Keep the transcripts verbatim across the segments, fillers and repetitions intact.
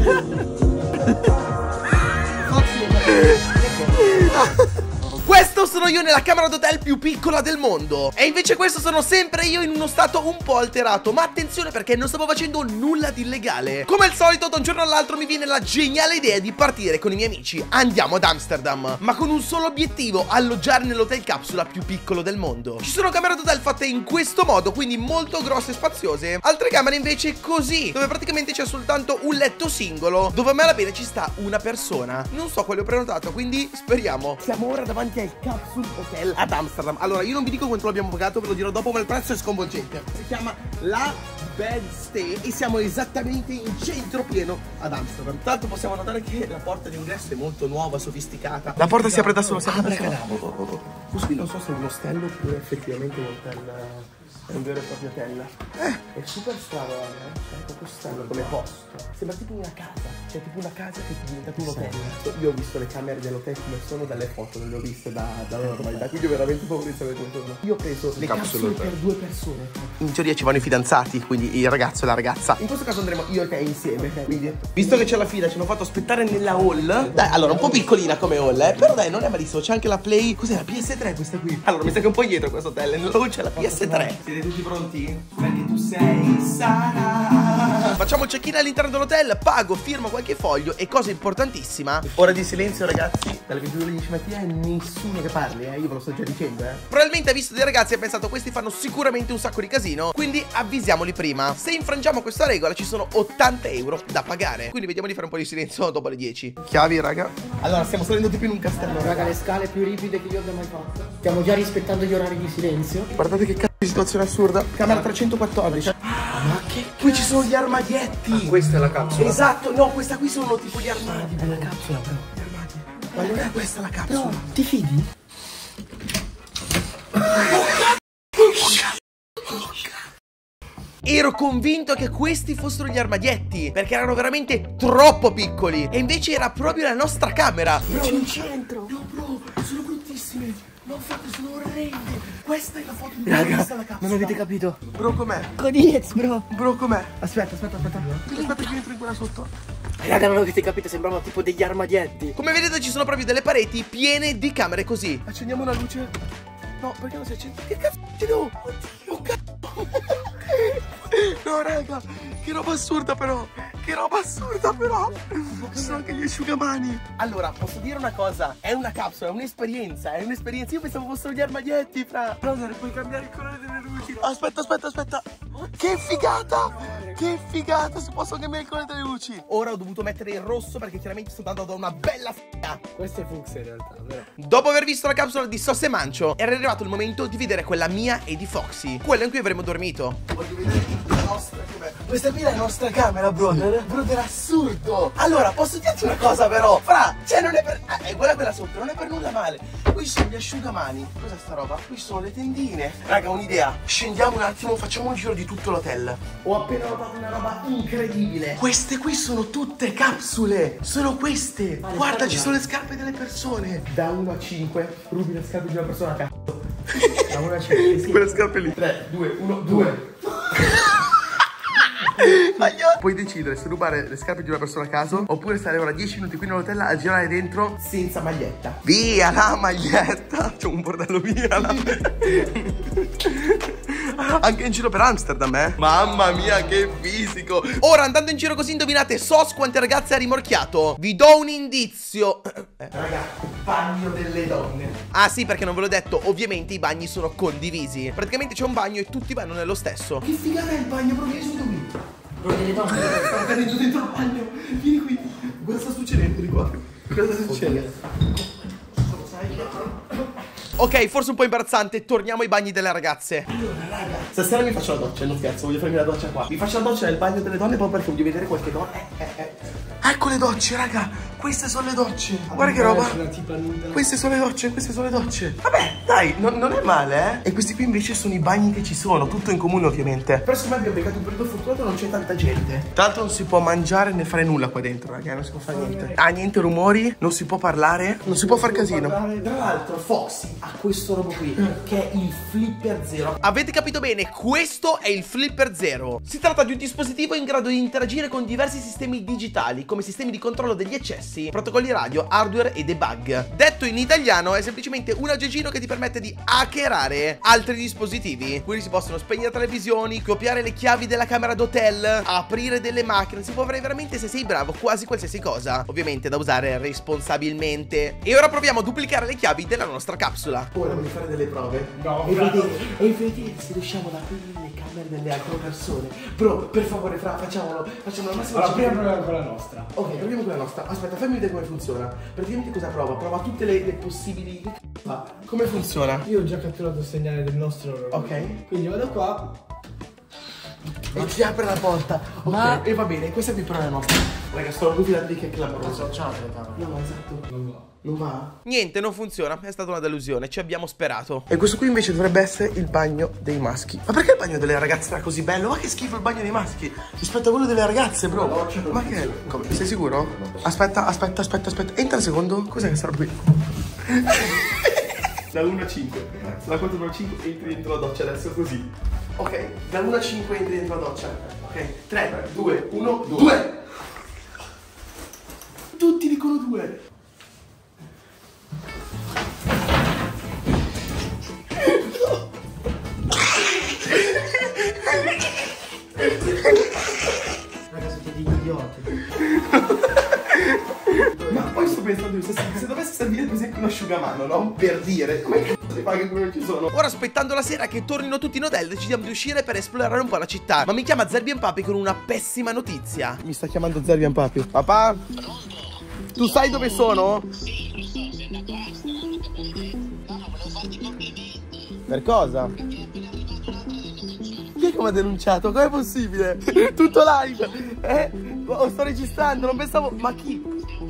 Questo sono io nella camera d'hotel più piccola del mondo. E invece questo sono sempre io in uno stato un po' alterato. Ma attenzione, perché non stavo facendo nulla di illegale. Come al solito, da un giorno all'altro mi viene la geniale idea di partire con i miei amici. Andiamo ad Amsterdam, ma con un solo obiettivo: alloggiare nell'hotel capsula più piccolo del mondo. Ci sono camere d'hotel fatte in questo modo, quindi molto grosse e spaziose. Altre camere invece così, dove praticamente c'è soltanto un letto singolo, dove a malapena ci sta una persona. Non so quale ho prenotato, quindi speriamo. Siamo ora davanti al Capsule Hotel ad Amsterdam. Allora, io non vi dico quanto l'abbiamo pagato, ve lo dirò dopo, ma il prezzo è sconvolgente. Si chiama La Bed Stay e siamo esattamente in centro pieno ad Amsterdam. Tanto possiamo notare che la porta d'ingresso è molto nuova, sofisticata. La porta si apre da sola, si apre da sola. Così non so se è un ostello oppure effettivamente un hotel. È un vero e proprio hotel. Eh, è super strano, eh? È proprio strano come posto. Sembra tipo una casa. Cioè tipo una casa che è diventata un hotel. Io ho visto le camere dell'hotel come sono dalle foto, non le ho viste da, dalla normalità. Quindi ho veramente paura di sapere come sono. Io ho preso le capsule per due persone. In teoria ci vanno i fidanzati, quindi il ragazzo e la ragazza. In questo caso andremo io e te insieme. Quindi, visto che c'è la fila, ci hanno fatto aspettare nella hall. Dai, allora, un po' piccolina come hall, eh. Però dai, non è malissimo. C'è anche la Play. Cos'è la P S tre questa qui? Allora, mi sa che è un po' dietro questo hotel. Nella hall c'è la P S tre. Siete tutti pronti? Perché tu sei Sara. Facciamo il check-in all'interno dell'hotel, pago, firmo qualche foglio e cosa importantissima: ora di silenzio, ragazzi. Dalle ventidue alle dieci mattina nessuno che parli, eh. Io ve lo sto già dicendo, eh. Probabilmente ha visto dei ragazzi e ha pensato: questi fanno sicuramente un sacco di casino, quindi avvisiamoli prima. Se infrangiamo questa regola ci sono ottanta euro da pagare. Quindi vediamo di fare un po' di silenzio dopo le dieci. Chiavi, raga. Allora, stiamo salendo tipo in un castello. Raga, le scale più ripide che io abbia mai fatto. Stiamo già rispettando gli orari di silenzio. Guardate che cazzo di situazione assurda. Camera trecentoquattordici. Ah, ma che qui ci sono gli armadietti. Ah, questa è la capsula. Esatto, no, questa qui sono tipo gli armadi. È la capsula, però. Gli armadi. Ma non è questa la capsula. No, ti fidi? Ero convinto che questi fossero gli armadietti, perché erano veramente troppo piccoli. E invece era proprio la nostra camera. Bro, in centro. No, bro, sono bruttissimi. Non fate, sono orrendi. Questa è la foto di Raga, questa è la capsula. non avete capito. Bro, com'è? Codiez, bro. Bro, com'è? Aspetta, aspetta, aspetta. Aspetta che entro in quella sotto. Raga, non avete capito, sembrava tipo degli armadietti. Come vedete ci sono proprio delle pareti piene di camere così. Accendiamo una luce. No, perché non si accende? Che cazzo ci devo? Oddio, cazzo. No, raga, che roba assurda però. Che roba assurda però. Ci sono anche gli asciugamani. Allora, posso dire una cosa: è una capsula, è un'esperienza. È un'esperienza. Io pensavo fossero gli armadietti, fra. Brother, puoi cambiare il colore delle luci. Aspetta, aspetta, aspetta. Che figata. Che figata. Si possono cambiare il colore delle luci. Ora ho dovuto mettere il rosso perché chiaramente sto andando da una bella figa. Questo è fucsia in realtà, vero? Dopo aver visto la capsula di Sos e Mancio, era arrivato il momento di vedere quella mia e di Foxy, quella in cui avremmo dormito. Voglio vedere la nostra camera. Questa qui è la nostra camera, brother. Brother, assurdo. Allora, posso dirti una cosa però? Fra, cioè non è per... Eh, guarda quella sotto, non è per nulla male. Qui sono gli asciugamani. Cos'è sta roba? Qui sono le tendine. Raga, un'idea. Scendiamo un attimo, facciamo un giro di tutto l'hotel. Ho appena notato una roba incredibile. Queste qui sono tutte capsule. Sono queste. Ah, guarda, ci sono le scarpe delle persone. Da uno a cinque, rubi le scarpe di una persona, cazzo. Da uno a cinque, sì. Quelle scarpe lì. tre, due, uno, due. Puoi decidere se rubare le scarpe di una persona a caso oppure stare ora dieci minuti qui nell'hotel a girare dentro senza maglietta. Via la maglietta. C'è un bordello, via la anche in giro per Amsterdam, eh. Mamma mia, che fisico. Ora, andando in giro così, indovinate Sos quante ragazze ha rimorchiato. Vi do un indizio, eh. Raga, bagno delle donne. Ah sì, perché non ve l'ho detto, ovviamente i bagni sono condivisi. Praticamente c'è un bagno e tutti vanno nello stesso. Che figata è il bagno, bro, vieni subito qui. Bro, delle donne. Sta accadendo dentro il bagno. Vieni qui. Cosa sta succedendo di qua? Cosa succede? Ok, forse un po' imbarazzante. Torniamo ai bagni delle ragazze. Allora, raga, stasera mi faccio la doccia, non scherzo, voglio farmi la doccia qua. Mi faccio la doccia nel bagno delle donne proprio perché voglio vedere qualche donna. Eh, eh, eh. Ecco le docce, raga. Queste sono le docce. Guarda che roba. Queste sono le docce, queste sono le docce. Vabbè, Dai, non, non è male, eh. E questi qui invece sono i bagni che ci sono, tutto in comune ovviamente. Però secondo me abbiamo beccato un periodo fortunato, non c'è tanta gente. Tra l'altro non si può mangiare né fare nulla qua dentro, raga, non si può fare niente. Ah, niente rumori, non si può parlare, non si può far casino. Tra l'altro Foxy ha questo robo qui, che è il Flipper Zero. Avete capito bene, questo è il Flipper Zero. Si tratta di un dispositivo in grado di interagire con diversi sistemi digitali, come sistemi di controllo degli accessi, protocolli radio, hardware e debug. Detto in italiano è semplicemente un aggeggino che ti permette di hackerare altri dispositivi. Quindi si possono spegnere televisioni, copiare le chiavi della camera d'hotel, aprire delle macchine. Si può fare veramente, se sei bravo, quasi qualsiasi cosa. Ovviamente da usare responsabilmente. E ora proviamo a duplicare le chiavi della nostra capsula. Ora voglio fare delle prove. No, e vedere, e vedere se riusciamo ad aprire le camere delle altre persone. Bro, per favore, fra, facciamolo. Facciamo la massima. Allora, prima proviamo con la nostra. Ok, proviamo con la nostra. Aspetta, fammi vedere come funziona. Praticamente cosa prova? Prova tutte le, le possibili. Come funziona? Io ho già catturato il segnale del nostro. Ok. Quindi vado qua. E ci apre la porta. Ok, ma... e va bene, questa qui però è la nostra. Raga, sto orgoglio da dire che è clamoroso. No, esatto. Non va. Non va? Niente, non funziona. È stata una delusione. Ci abbiamo sperato. E questo qui invece dovrebbe essere il bagno dei maschi. Ma perché il bagno delle ragazze era così bello? Ma che schifo il bagno dei maschi rispetto a quello delle ragazze, bro. No, ma che è? Come? Sei sicuro? Aspetta, aspetta, aspetta, aspetta. Entra un secondo. Cos'è che sarà qui? Da uno a cinque. Da quattro a cinque entri dentro la doccia adesso così. Ok, da uno a cinque entri dentro la doccia. Ok, tre, due, uno, due. Tutti dicono due. Raga, siete degli idioti. Ma poi sto pensando, se, se dovesse servire per esempio un asciugamano, no? Per dire, come cazzo si fa che come non ci sono? Ora, aspettando la sera che tornino tutti in hotel, decidiamo di uscire per esplorare un po' la città. Ma mi chiama Zerbian Papi con una pessima notizia. Mi sta chiamando Zerbian Papi. Papà? Tu sai dove sono? Sì, lo so, sei andato a Amsterdam, non ti posso dire. No, no, volevo farti i complimenti. Per cosa? Chi è che mi ha denunciato? Com'è possibile? Tutto live! Eh? Oh, sto registrando, non pensavo... Ma chi?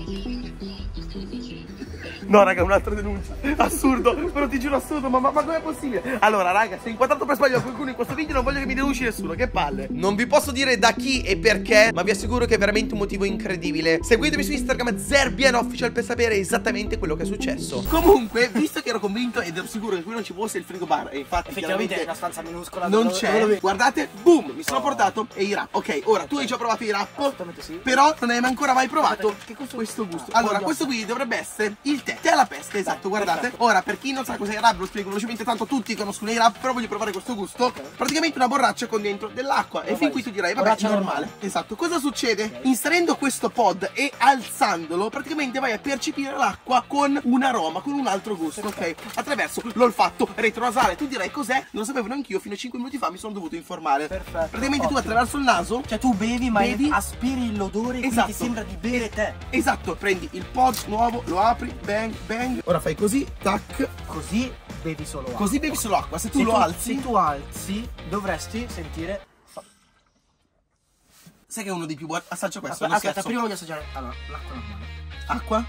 No, raga, un'altra denuncia. Assurdo, però ti giuro assurdo, ma, ma, ma com'è possibile? Allora, raga, se ho inquadrato per sbaglio a qualcuno in questo video, non voglio che mi denunci nessuno, che palle. Non vi posso dire da chi e perché, ma vi assicuro che è veramente un motivo incredibile. Seguitemi su Instagram ZerbianOfficial per sapere esattamente quello che è successo. Comunque, visto che ero convinto ed ero sicuro che qui non ci fosse il frigo bar, e infatti effettivamente è una stanza minuscola. Non c'è. Guardate, boom, mi sono oh. portato e i wrap. Ok, ora tu hai già provato i wrap. Assolutamente sì. Però non hai ancora mai provato che questo, questo gusto. Allora, questo qui dovrebbe essere il tè. Tè alla pesca, esatto, guardate. Ora, per chi non sa cos'è il wrap, lo spiego velocemente, tanto tutti conoscono i wrap, però voglio provare questo gusto. Praticamente una borraccia con dentro dell'acqua. E fin qui tu direi, vabbè, è normale. Esatto, cosa succede? Inserendo questo pod e alzandolo, praticamente vai a percepire l'acqua con un aroma, con un altro gusto, ok? Attraverso l'olfatto retronasale. Tu direi cos'è? Non lo sapevo neanche io, fino a cinque minuti fa mi sono dovuto informare. Perfetto. Praticamente tu attraverso il naso, cioè tu bevi ma bevi, aspiri l'odore, esatto, quindi ti sembra di bere tè. Esatto, prendi il pod nuovo, lo apri, bang, bang. Ora fai così, tac. Così bevi solo acqua. Così bevi solo acqua. Se tu se lo tu, alzi, se tu alzi, dovresti sentire. Sai che è uno dei più buoni. Assaggia questo. Aspetta, aspetta prima voglio assaggiare. Allora, l'acqua normale. Acqua?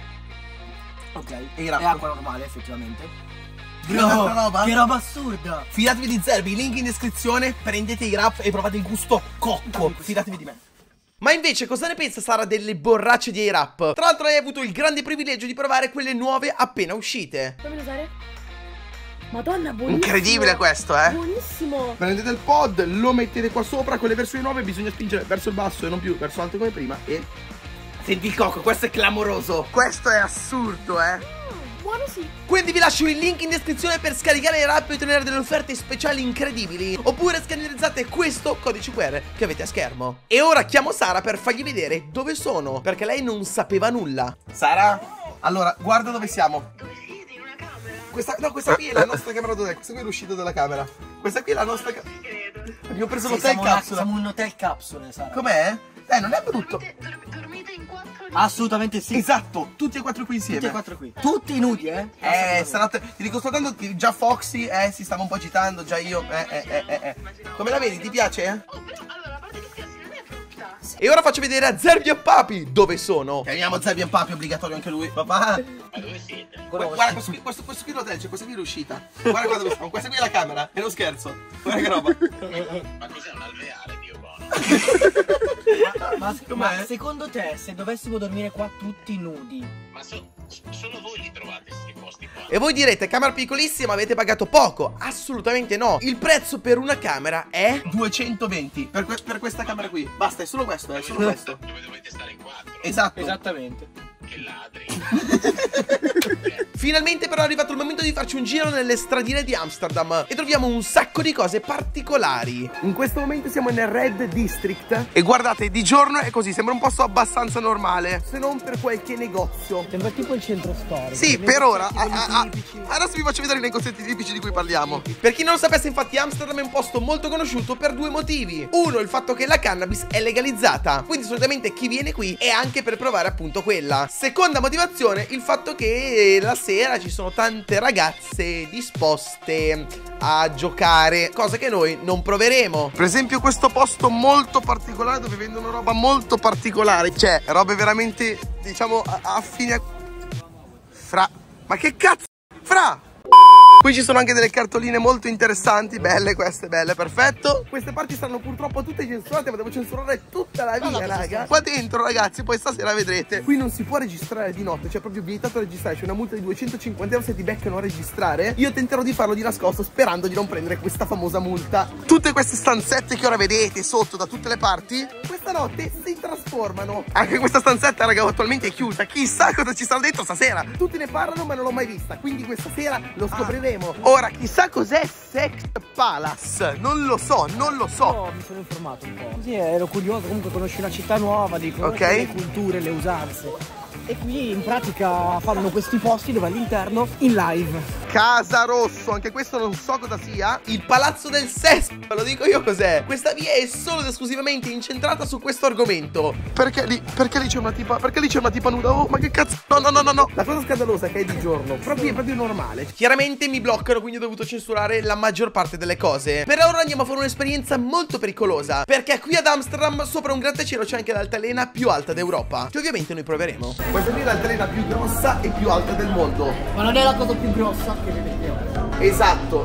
Ok, e è acqua normale, effettivamente. No, roba? Che roba assurda! Fidatevi di Zerbi, link in descrizione, prendete i wrap e provate il gusto cocco. Fidatevi di me. Ma invece cosa ne pensa Sara delle borracce di A$AP? Tra l'altro hai avuto il grande privilegio di provare quelle nuove appena uscite. Fammi usare. Madonna, buonissimo. Incredibile questo, eh. Buonissimo. Prendete il pod, lo mettete qua sopra. Con le versioni nuove bisogna spingere verso il basso e non più verso l'alto come prima. E senti il cocco, questo è clamoroso. Questo è assurdo, eh. Buono sì. Quindi vi lascio il link in descrizione per scaricare le app e ottenere delle offerte speciali incredibili. Oppure scannerizzate questo codice Q R che avete a schermo. E ora chiamo Sara per fargli vedere dove sono, perché lei non sapeva nulla. Sara? Allora, guarda dove siamo. Dove siete? In una camera? Questa, no, questa qui è la nostra camera d'hotel. Questa qui è l'uscita dalla camera. Questa qui è la nostra camera. Abbiamo preso sì, l'hotel capsula. Una, siamo un hotel capsule, Sara. Com'è? Eh, non è brutto. Dormite, dormite in quattro? Assolutamente sì. Esatto, tutti e quattro qui insieme. Tutti e quattro qui. Tutti nudi, eh? Eh, sarà ti dico soltanto che già Foxy, eh, si stava un po' agitando, già io, eh, eh, eh, eh, eh. Come la vedi? Ti piace? Oh, però, allora, a parte che scherzi, non è brutta. Sì, E ora faccio vedere a Zerbi e Papi dove sono. Chiamiamo Zerbi e Papi, obbligatorio anche lui. Papà. Ma dove siete? Guarda, guarda questo, qui, questo, questo qui l'hotel, c'è questa qui l'uscita. Guarda qua dove siamo, questa qui è la camera. È non scherzo. Guarda che roba. Ma cos'è un alveare, Dio buono? Ma, ma, ma secondo te, se dovessimo dormire qua tutti nudi, Ma so, solo voi li trovate questi posti qua? E voi direte, camera piccolissima, avete pagato poco. Assolutamente no. Il prezzo per una camera è duecentoventi per, que per questa camera qui. Basta, è solo questo, è solo questo. Dove dovete stare in quattro? Esatto. Esattamente. Che ladri. Finalmente però è arrivato il momento di farci un giro nelle stradine di Amsterdam e troviamo un sacco di cose particolari. In questo momento siamo nel Red District e guardate, di giorno è così, sembra un posto abbastanza normale, se non per qualche negozio. sembra tipo il centro storico. Sì, per ora a, a, a, adesso vi faccio vedere i negozietti tipici di cui parliamo. Per chi non lo sapesse, infatti Amsterdam è un posto molto conosciuto per due motivi. Uno, il fatto che la cannabis è legalizzata, quindi solitamente chi viene qui è anche per provare appunto quella. Seconda motivazione, il fatto che la sera ci sono tante ragazze disposte a giocare, cosa che noi non proveremo. Per esempio questo posto molto particolare dove vendono roba molto particolare, cioè robe veramente, diciamo, affini a... Fra... Ma che cazzo? Fra... Qui ci sono anche delle cartoline molto interessanti, belle queste, belle, perfetto. Queste parti saranno purtroppo tutte censurate, ma devo censurare tutta la via, raga. Qua dentro, ragazzi, poi stasera vedrete. Qui non si può registrare di notte, cioè proprio vietato a registrare. C'è una multa di duecentocinquanta euro se ti beccano a registrare. Io tenterò di farlo di nascosto, sperando di non prendere questa famosa multa. Tutte queste stanzette che ora vedete sotto da tutte le parti, questa notte si trasformano. Anche questa stanzetta, raga, attualmente è chiusa. Chissà cosa ci sarà dentro stasera. Tutti ne parlano, ma non l'ho mai vista, quindi questa sera lo scopriremo. Ora, chissà cos'è Sex Palace. Non lo so, non lo so. No, mi sono informato un po'. Sì, ero curioso, comunque conosci una città nuova, di conoscere Ok. le culture, le usanze. E qui in pratica fanno questi posti dove all'interno in live. Casa Rosso, anche questo non so cosa sia. Il palazzo del sesso, ve lo dico io cos'è. Questa via è solo ed esclusivamente incentrata su questo argomento. Perché lì, perché lì c'è una tipa, perché lì c'è una tipa nuda? Oh, ma che cazzo? No, no, no, no, no. La cosa scandalosa è che è di giorno, proprio, è proprio normale. Chiaramente mi bloccano, quindi ho dovuto censurare la maggior parte delle cose. Per ora andiamo a fare un'esperienza molto pericolosa, perché qui ad Amsterdam, sopra un grattacielo, c'è anche l'altalena più alta d'Europa, che ovviamente noi proveremo. Questa qui è l'altalena più grossa e più alta del mondo. Ma non è la cosa più grossa che vedete ora. Esatto.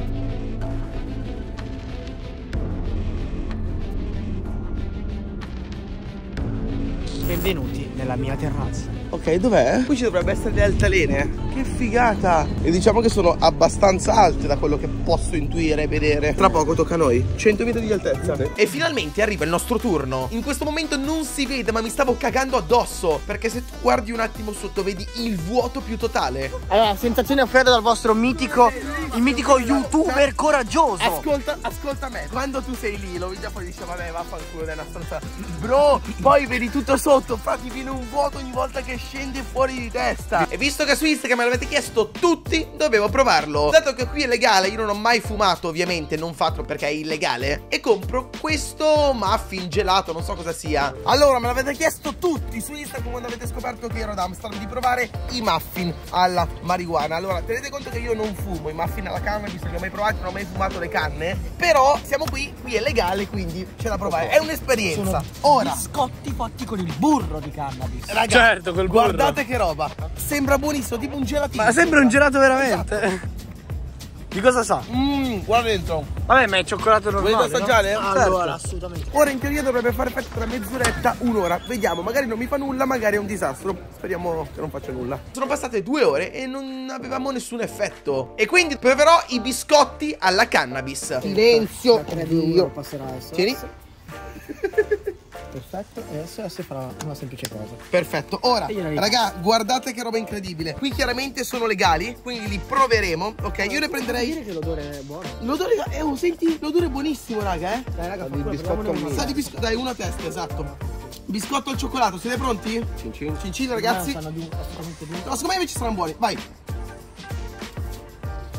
Benvenuti nella mia terrazza. Ok, dov'è? Qui ci dovrebbe essere le altalene. Che figata. E diciamo che sono abbastanza alte da quello che posso intuire e vedere. Tra poco tocca a noi. cento metri di altezza. E finalmente arriva il nostro turno. In questo momento non si vede, ma mi stavo cagando addosso, perché se tu guardi un attimo sotto vedi il vuoto più totale. Allora, sensazione offerta dal vostro mitico, il mitico youtuber coraggioso. Ascolta, ascolta me. Quando tu sei lì, lo vedi poi dice vabbè, vaffanculo, è una stanza. Bro, poi vedi tutto sotto, fra ti viene un vuoto ogni volta che scendi fuori di testa. E visto che su Instagram me l'avete chiesto tutti, dovevo provarlo. Dato che qui è legale, io non ho mai fumato, ovviamente, non fatelo perché è illegale, e compro questo muffin gelato, non so cosa sia. Allora, me l'avete chiesto tutti su Instagram quando avete scoperto che ero ad Amsterdam di provare i muffin alla marijuana. Allora, tenete conto che io non fumo i muffin alla canna, visto che non ho mai provato, non ho mai fumato le canne. Però siamo qui, qui è legale, quindi c'è da provare. È un'esperienza. Ora, biscotti fatti con il burro di cannabis. raga, Certo, col burro. guardate che roba. Sembra buonissimo, tipo un gelatino. Ma sembra un gelato veramente. Di cosa sa? Mmm, guarda dentro. Vabbè, ma è cioccolato normale. Volete assaggiare? No? Allora, Certo. assolutamente. Ora in teoria dovrebbe fare effetto tra mezz'oretta, un'ora. Vediamo, magari non mi fa nulla, magari è un disastro. Speriamo che non faccia nulla. Sono passate due ore e non avevamo nessun effetto. E quindi proverò i biscotti alla cannabis. Silenzio. Dio. Passerà adesso. Tieni. Perfetto, e adesso, adesso farà una semplice cosa. Perfetto, ora, E io ne raga, guardate che roba incredibile. Qui chiaramente sono legali, quindi li proveremo. Ok, io ne prenderei. Dire che l'odore è buono. L'odore, eh, oh, senti, l'odore è buonissimo, raga, eh. Dai, raga, Di biscotto al Sa di biscotto, dai, una a testa, esatto. Biscotto al cioccolato, siete pronti? Cin cin. Cincin, ragazzi. No, sanno di- assolutamente di- No, secondo me invece saranno buoni, vai.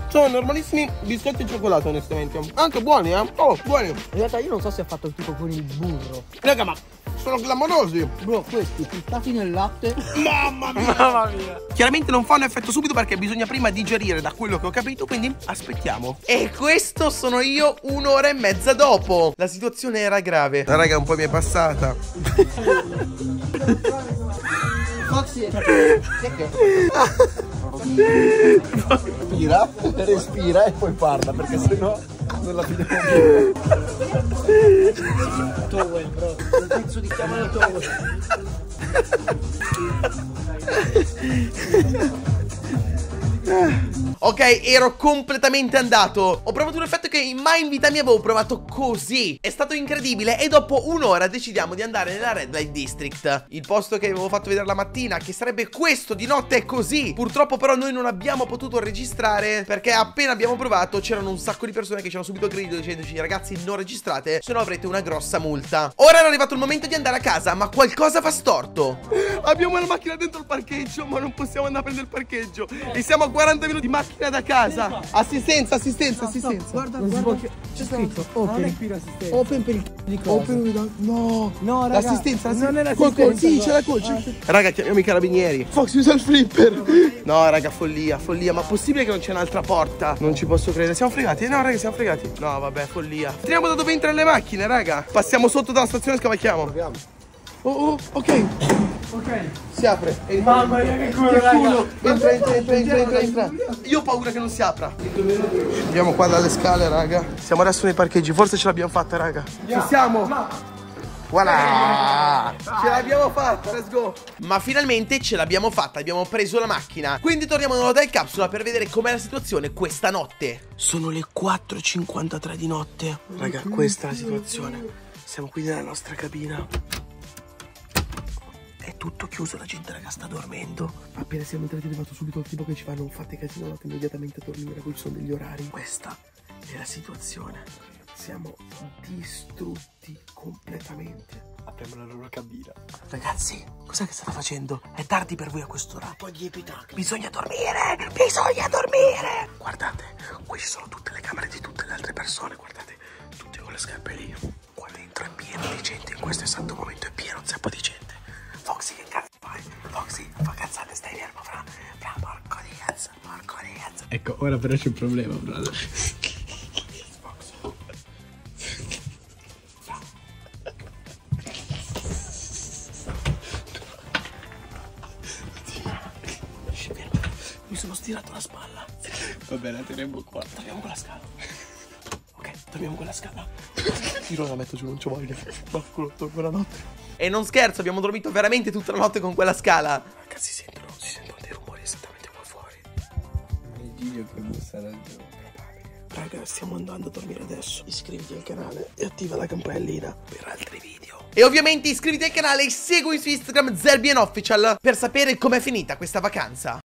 Sono normalissimi biscotti di cioccolato, onestamente. Anche buoni, eh? Oh, buoni. In realtà io non so se ha fatto tipo con il burro. Raga, ma sono clamorosi. Bro, questi frittati nel latte. Mamma mia. Mamma mia. Chiaramente non fanno effetto subito perché bisogna prima digerire, da quello che ho capito, quindi aspettiamo. E questo sono io un'ora e mezza dopo. La situazione era grave. La raga un po' mi è passata. Foxy, respira, respira e poi parla, perché sennò non la vediamo. Towel, bro, un pezzo di chiamata towel. Ok, ero completamente andato. Ho provato un effetto che mai in vita mia avevo provato così. È stato incredibile. E dopo un'ora decidiamo di andare nella Red Light District, il posto che avevo fatto vedere la mattina, che sarebbe questo, di notte è così. Purtroppo però noi non abbiamo potuto registrare, perché appena abbiamo provato c'erano un sacco di persone che ci hanno subito aggredito dicendoci: ragazzi, non registrate, se no avrete una grossa multa. Ora era arrivato il momento di andare a casa, ma qualcosa va storto. Abbiamo la macchina dentro il parcheggio, ma non possiamo andare a prendere il parcheggio. E siamo a quaranta minuti di macchina da casa. Assistenza, assistenza, assistenza. Guarda, guarda, c'è scritto open. Open per il c***o di cosa. Open, no. No, raga, l'assistenza, non è l'assistenza. l'assistenza. Sì, c'è la coach. Raga, chiamiamo i carabinieri. Fox usa il flipper. No, raga, follia, follia. Ma possibile che non c'è un'altra porta? Non ci posso credere. Siamo fregati? No, raga, siamo fregati. No, vabbè, follia. Entriamo da dove entrano le macchine, raga. Passiamo sotto dalla stazione e scavalchiamo. Oh, oh, ok. Ok. Si apre. Entra. Mamma mia, che culo, Che raga. culo. Entra, entra, entra, entra, entra, entra. Io ho paura che non si apra. Scendiamo qua dalle scale, raga. Siamo adesso nei parcheggi. Forse ce l'abbiamo fatta, raga. Ci siamo. Voilà. Ce l'abbiamo fatta, let's go. Ma finalmente ce l'abbiamo fatta. Abbiamo preso la macchina. Quindi torniamo nell'hotel capsula per vedere com'è la situazione questa notte. Sono le quattro e cinquantatré di notte. Raga, questa è la situazione. Siamo qui nella nostra cabina. È tutto chiuso, la gente, raga, sta dormendo. Appena siamo entrati è arrivato subito il tipo che ci fa: non fate casino, andate immediatamente a dormire, qui sono degli orari. Questa è la situazione. Siamo distrutti completamente. Apriamo la loro cabina. Ragazzi, cos'è che state facendo? È tardi per voi a quest'ora. Poi gli epitacli. Bisogna dormire, bisogna dormire. Guardate, qui ci sono tutte le camere di tutte le altre persone. Guardate, tutte con le scarpe lì. Qua dentro è pieno di gente, in questo esatto momento è pieno un zappo di gente. Foxy, che cazzo fai? Foxy, fa cazzate, stai fermo, fra. Fra, porco di cazzo, porco di cazzo. Ecco, ora però c'è un problema, brother. Mi sono stirato la spalla. Va bene, la teniamo qua. Torniamo con la scala. Ok, torniamo con la scala. Io non la metto giù, non ci voglio. Vaffanculo, buonanotte. E non scherzo, abbiamo dormito veramente tutta la notte con quella scala. Ragazzi, si sentono, si sentono dei rumori esattamente qua fuori. Il Gigio che bussa la giù. Raga, stiamo andando a dormire adesso. Iscriviti al canale e attiva la campanellina per altri video. E ovviamente iscriviti al canale e segui su Instagram Zerbien Official per sapere com'è finita questa vacanza.